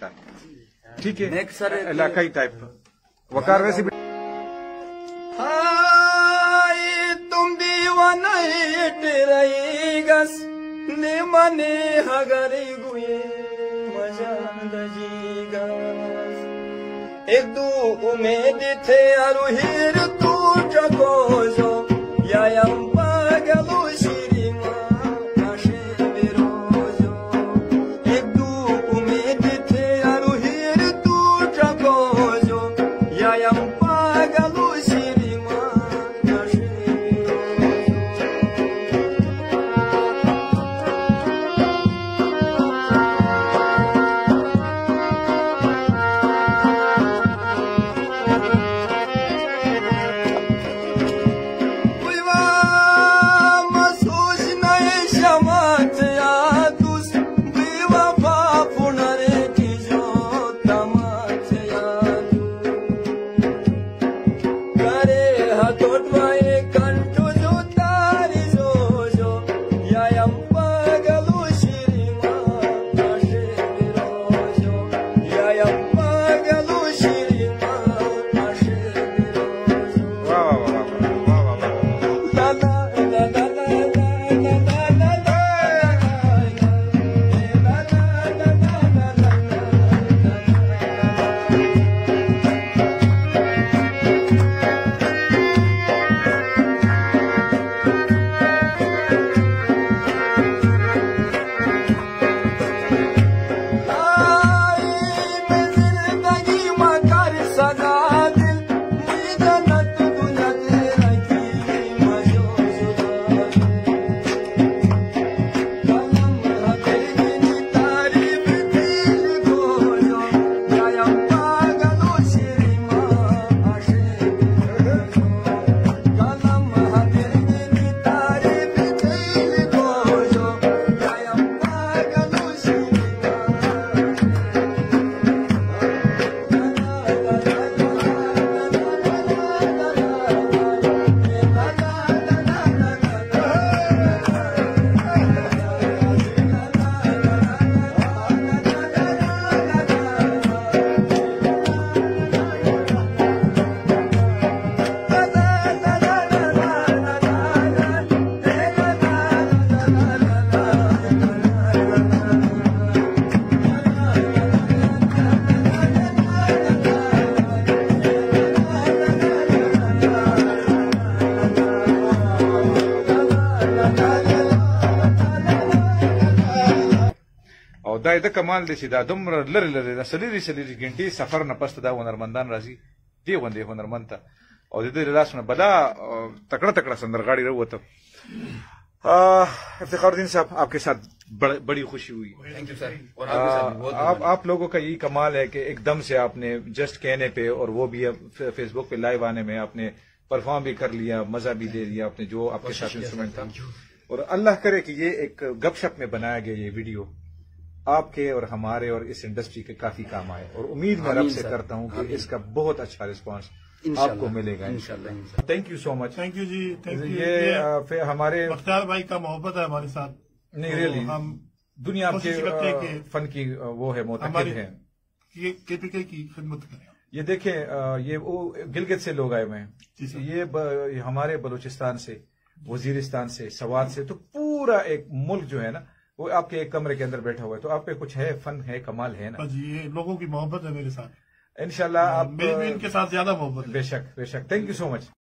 ठीक है, इलाकाई टाइप वकार वैसे भी। हाय तुम दीवाना रही गस ने मने हगरी गुए मजा दजी गस एक दू उम्मीद थे अरुहिर तू चको जो यायम पागलो शिरीमा काशे बिरोजो एक दू उम्मीद थे अरुहिर तू चको जो यायम पागलो शिरीमा काशे دا د کمال دي چې دا دومره لري لري د سلیری ګنټي سفر نه پسته دا هنرمندان راځي دی وندې هنرمند ته او د دې لاسونه بلا تکړه سندرغاړي وروته افتخار الدین साहब आपके साथ बड़ी खुशी हुई। Thank you sir. आप लोगों का यही कमाल है कि एकदम से आपने जस्ट कहने पे और वो भी फेसबुक पे लाइव आने में आपने परफॉर्म भी कर लिया, मजा भी दे दिया आपने जो आपके साथ इंस्ट्रूमेंट था। और अल्लाह करे कि ये एक गपशप में बनाया गया ये वीडियो आपके और हमारे और इस इंडस्ट्री के काफी काम आए और उम्मीद मैं रब से करता हूँ कि इसका बहुत अच्छा रिस्पांस आपको मिलेगा इंशाल्लाह। Thank you so much. Thank you जी, थैंक यू। ये फिर हमारे बख्तियार भाई का मोहब्बत है हमारे साथ। नहीं रियली हम दुनिया के फन की वो है मोतक़िद है केपीके की खिदमत करें। ये देखें ये वो गिलगित से लोग आए हुए हैं, ये हमारे बलूचिस्तान से, वजीरिस्तान से, सवात से, तो पूरा एक मुल्क जो है ना वो आपके एक कमरे के अंदर बैठा हुआ है। तो आप पे कुछ है, फन है, कमाल है ना जी। ये लोगों की मोहब्बत है मेरे साथ, इंशाल्लाह। आप मेरी भी इनके साथ ज्यादा मोहब्बत है। बेशक बेशक। Thank you so much.